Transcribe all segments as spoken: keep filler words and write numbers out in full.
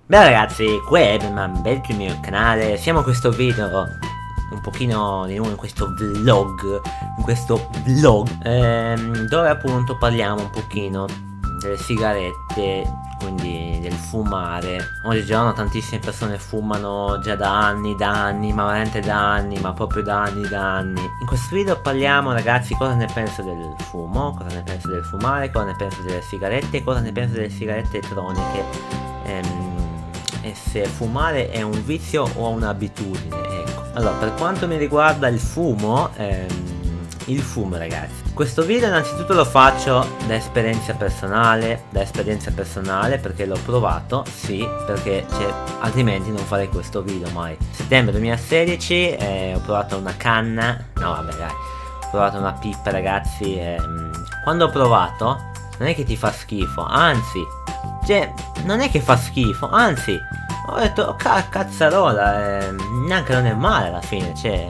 Beh ragazzi, web, ma benvenuti sul mio canale. Siamo in questo video un pochino di nuovo in questo vlog In questo vlog ehm, dove appunto parliamo un pochino delle sigarette, quindi del fumare. Oggigiorno tantissime persone fumano già da anni, da anni, ma veramente da anni, ma proprio da anni, da anni. In questo video parliamo ragazzi cosa ne penso del fumo, cosa ne penso del fumare, cosa ne penso delle sigarette, cosa ne penso delle sigarette elettroniche. ehm, E se fumare è un vizio o un'abitudine, ecco. Allora, per quanto mi riguarda il fumo, ehm, il fumo ragazzi, questo video innanzitutto lo faccio da esperienza personale, da esperienza personale perché l'ho provato, sì, perché cioè, altrimenti non farei questo video mai. Settembre duemilasedici eh, ho provato una canna, no vabbè dai, ho provato una pipa ragazzi, ehm, quando ho provato non è che ti fa schifo, anzi, cioè, non è che fa schifo, anzi, ho detto, oh, ca cazzarola, eh, neanche non è male alla fine, cioè,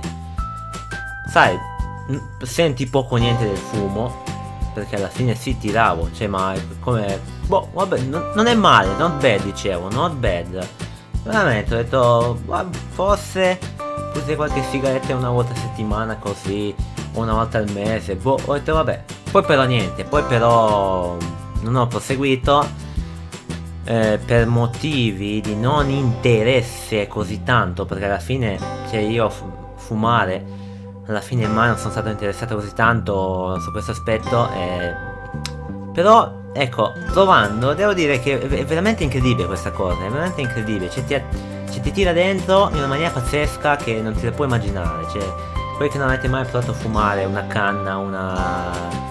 sai, senti poco niente del fumo, perché alla fine sì tiravo, cioè, ma come, boh, vabbè, non, non è male, not bad, dicevo, not bad, veramente, ho detto, forse, forse qualche sigaretta una volta a settimana così, o una volta al mese, boh, ho detto, vabbè, poi però niente, poi però non ho proseguito. Eh, per motivi di non interesse così tanto, perché alla fine, cioè io fumare alla fine mai non sono stato interessato così tanto su questo aspetto, eh, però ecco, provando devo dire che è veramente incredibile questa cosa, è veramente incredibile, cioè ti, cioè, ti tira dentro in una maniera pazzesca che non te la puoi immaginare, cioè quelli che non avete mai provato a fumare una canna, una,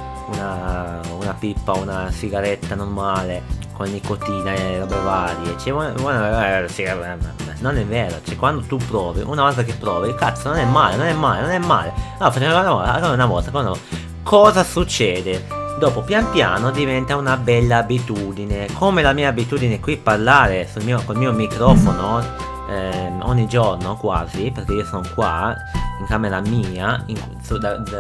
una, una pipa, una sigaretta normale con nicotina e robe varie, cioè, buona, buona, sì, non è vero, cioè quando tu provi, una volta che provi, cazzo non è male, non è male, non è male, allora facciamo una volta, una volta, una volta, cosa succede? Dopo pian piano diventa una bella abitudine, come la mia abitudine qui parlare sul mio, col mio microfono eh, ogni giorno quasi, perché io sono qua in camera mia, in, su, da, da,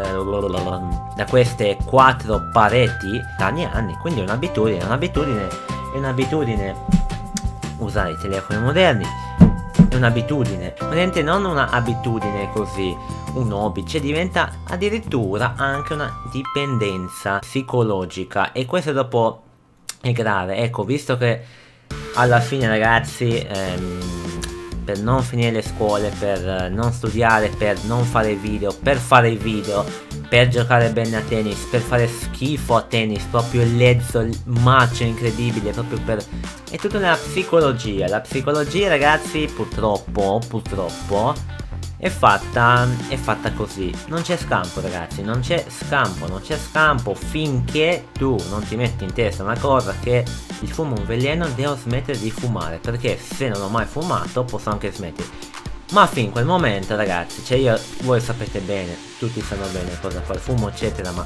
da queste quattro pareti da anni e anni, quindi è un'abitudine, è un'abitudine, è un'abitudine usare i telefoni moderni, è un'abitudine, vedete, non un'abitudine così, un hobby, cioè diventa addirittura anche una dipendenza psicologica, e questo dopo è grave, ecco, visto che alla fine ragazzi, ehm, per non finire le scuole, per non studiare, per non fare video, per fare i video, per giocare bene a tennis, per fare schifo a tennis, proprio il lezzo, il macio incredibile, proprio per... è tutta una psicologia. La psicologia ragazzi purtroppo, purtroppo è fatta, è fatta così, non c'è scampo ragazzi, non c'è scampo, non c'è scampo finché tu non ti metti in testa una cosa che il fumo è un veleno, devo smettere di fumare, perché se non ho mai fumato posso anche smettere, ma fin quel momento ragazzi, cioè io, voi sapete bene, tutti sanno bene cosa fa il fumo eccetera, ma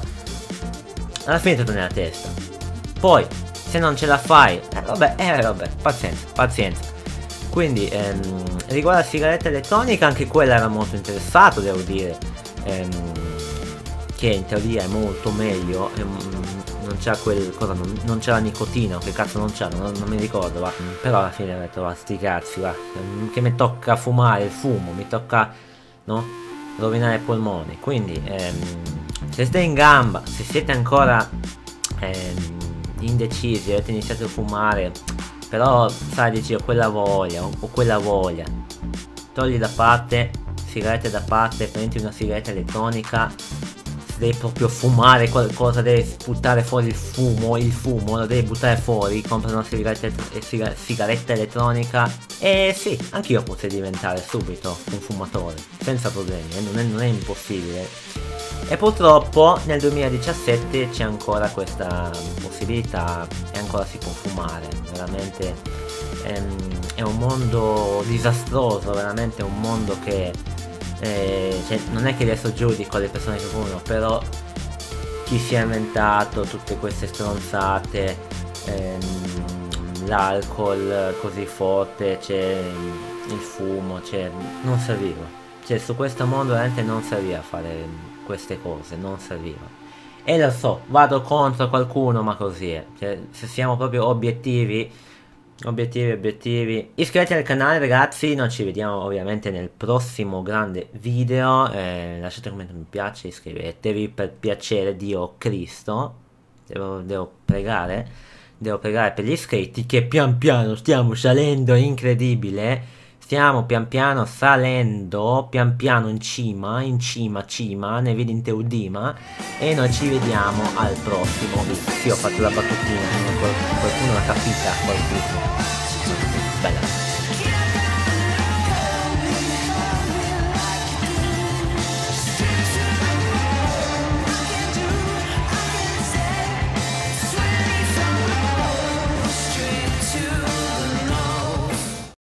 alla fine è tutto nella testa, poi se non ce la fai, eh vabbè, eh vabbè, pazienza, pazienza. Quindi ehm, riguardo alla sigaretta elettronica, anche quella era molto interessato, devo dire, ehm, che in teoria è molto meglio, ehm, non c'ha quel cosa, non, non c'è la nicotina, che cazzo non c'ha, non, non mi ricordo, va. Però alla fine ho detto, va, sti cazzi, va, che mi tocca fumare il fumo, mi tocca, no, rovinare i polmoni, quindi ehm, se siete in gamba, se siete ancora ehm, indecisi, avete iniziato a fumare, però sai, dici ho quella voglia, ho, ho quella voglia, togli da parte, sigarette da parte, prendi una sigaretta elettronica, se devi proprio fumare qualcosa, devi buttare fuori il fumo, il fumo lo devi buttare fuori, compra una sigaretta, siga, sigaretta elettronica, e sì, anch'io potrei diventare subito un fumatore, senza problemi, eh, non, è, non è impossibile. E purtroppo nel duemiladiciassette c'è ancora questa possibilità e ancora si può fumare, veramente ehm, è un mondo disastroso, veramente un mondo che eh, cioè, non è che adesso giudico le persone che fumano, però chi si è inventato tutte queste stronzate, ehm, l'alcol così forte, c'è il fumo, cioè non serviva, cioè su questo mondo veramente non serviva fare queste cose, non serviva. E lo so, vado contro qualcuno, ma così è, cioè, se siamo proprio obiettivi, Obiettivi, obiettivi. Iscrivetevi al canale ragazzi, noi ci vediamo ovviamente nel prossimo grande video. Eh, lasciate un commento, mi piace, iscrivetevi per piacere Dio Cristo. Devo, devo pregare, devo pregare per gli iscritti che pian piano stiamo salendo, incredibile. Stiamo pian piano salendo, pian piano in cima, in cima, cima, nei video in Teudima. E noi ci vediamo al prossimo video. Sì, ho fatto la battutina, qualcuno l'ha capita, qualcuno. Bella.